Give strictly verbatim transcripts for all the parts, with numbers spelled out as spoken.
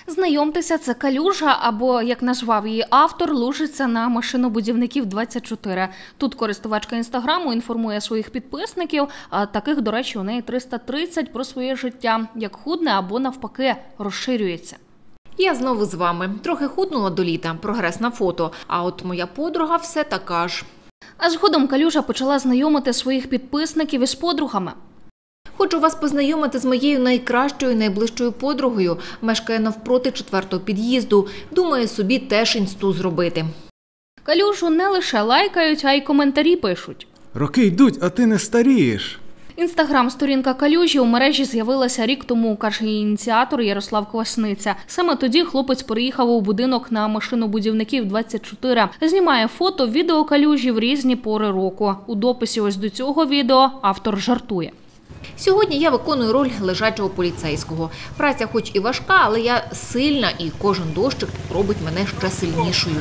Знайомтеся, це калюжа, або, як назвав її автор, лужиця на машинобудівників двадцять чотири. Тут користувачка Інстаграму інформує своїх підписників, а таких, до речі, у неї триста тридцять, про своє життя, як худне або, навпаки, розширюється. Я знову з вами. Трохи худнула до літа, прогрес на фото, а от моя подруга все така ж. А згодом калюжа почала знайомити своїх підписників із подругами. Хочу вас познайомити з моєю найкращою, найближчою подругою. Мешкає навпроти четвертого під'їзду. Думає собі теж інсту зробити. Калюжу не лише лайкають, а й коментарі пишуть. Роки йдуть, а ти не старієш. Інстаграм-сторінка калюжі у мережі з'явилася рік тому, каже її ініціатор Ярослав Квасниця. Саме тоді хлопець переїхав у будинок на машинобудівників двадцять чотири. Знімає фото, відео калюжі в різні пори року. У дописі ось до цього відео автор жартує. Сьогодні я виконую роль лежачого поліцейського. Праця хоч і важка, але я сильна, і кожен дощик робить мене ще сильнішою.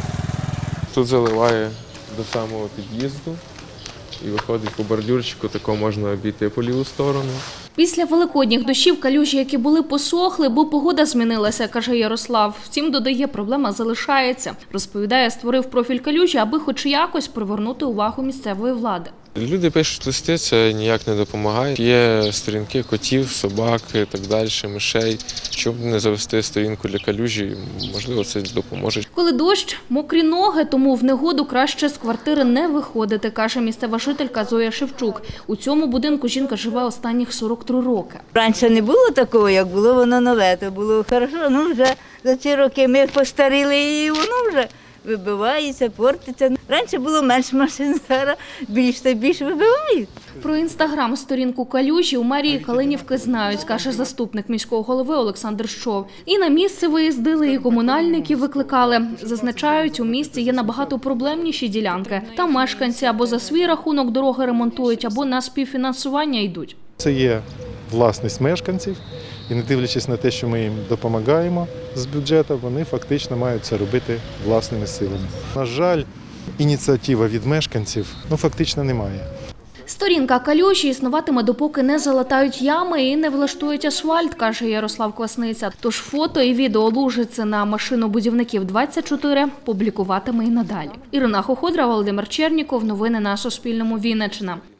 Тут заливає до самого під'їзду і виходить по бордюрчику, тако можна обійти по ліву сторону. Після великодніх дощів калюжі, які були, посохли, бо погода змінилася, каже Ярослав. Втім, додає, проблема залишається. Розповідає, створив профіль калюжі, аби хоч якось привернути увагу місцевої влади. Люди пишуть листи, це ніяк не допомагає. Є сторінки котів, собак і так далі, мишей. Щоб не завести сторінку для калюжі, можливо, це допоможе. Коли дощ, мокрі ноги, тому в негоду краще з квартири не виходити, каже місцева жителька Зоя Шевчук. У цьому будинку жінка живе останніх сорок три роки. Раніше не було такого, як було воно нове, то було хорошо. Ну вже за ці роки ми постаріли і воно вже вибивається, портиться. Раніше було менше машин, зараз більше та більше вибивають. Про інстаграм-сторінку калюжі у мерії Калинівки знають, каже заступник міського голови Олександр Щов. І на місце виїздили, і комунальників викликали. Зазначають, у місті є набагато проблемніші ділянки. Там мешканці або за свій рахунок дороги ремонтують, або на співфінансування йдуть. Це є власність мешканців. І не дивлячись на те, що ми їм допомагаємо з бюджету, вони фактично мають це робити власними силами. На жаль, ініціатива від мешканців ну, фактично немає. Сторінка калюжі існуватиме, допоки не залатають ями і не влаштують асфальт, каже Ярослав Квасниця. Тож фото і відео лужиці на машинобудівників двадцять чотири публікуватиме і надалі. Ірина Хоходра, Володимир Черніков. Новини на Суспільному. Вінниччина.